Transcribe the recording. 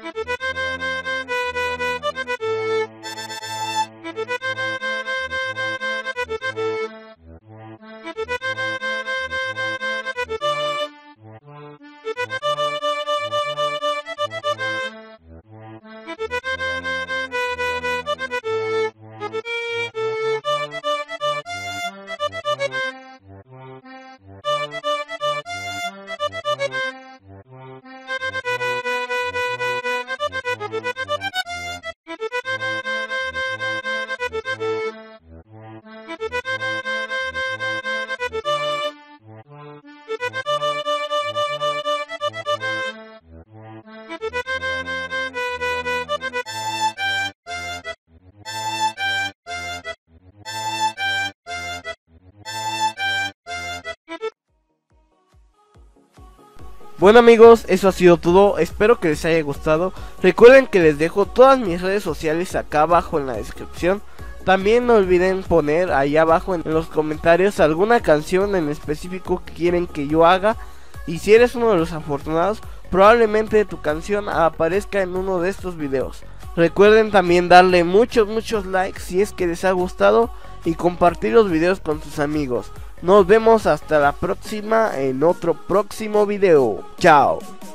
Bueno amigos, eso ha sido todo, espero que les haya gustado. Recuerden que les dejo todas mis redes sociales acá abajo en la descripción. También no olviden poner ahí abajo en los comentarios alguna canción en específico que quieren que yo haga. Y si eres uno de los afortunados, probablemente tu canción aparezca en uno de estos videos. Recuerden también darle muchos likes si es que les ha gustado y compartir los videos con sus amigos. Nos vemos hasta la próxima en otro próximo video. Chao.